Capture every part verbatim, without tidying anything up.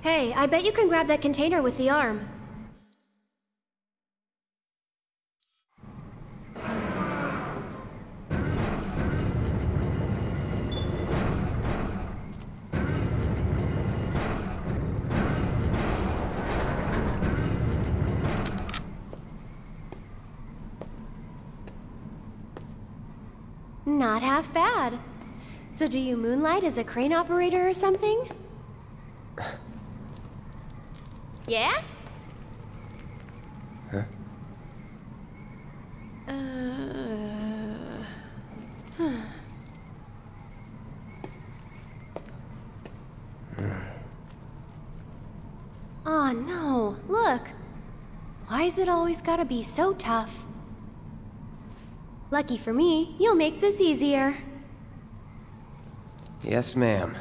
Hey, I bet you can grab that container with the arm. Not half bad. So do you moonlight as a crane operator or something? Yeah? Huh? Uh... Oh no, look! Why is it always gotta be so tough? Lucky for me, you'll make this easier. Yes, ma'am.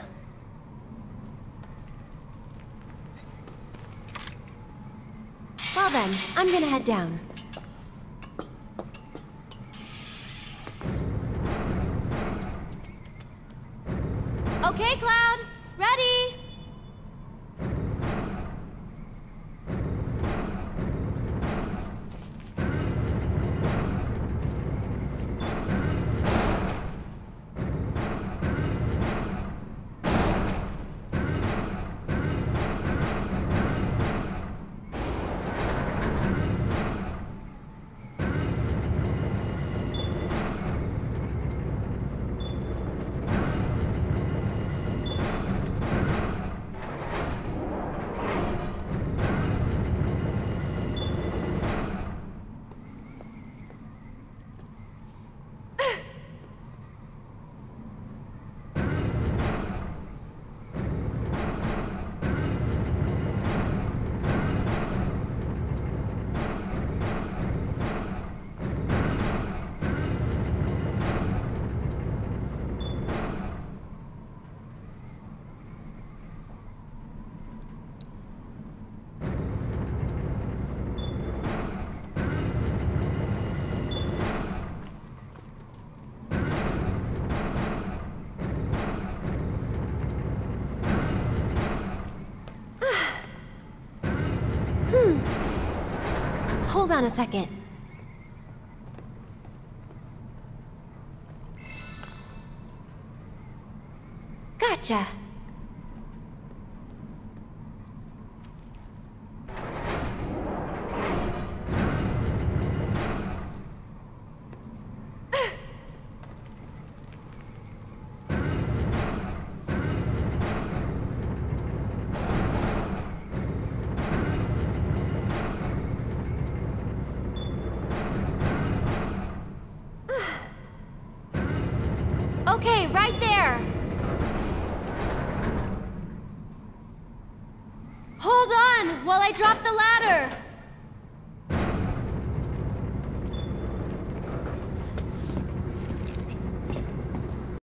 Well then, I'm gonna head down. Okay, Cloud! Ready! Hold on a second. Gotcha. Okay, right there! Hold on while I drop the ladder!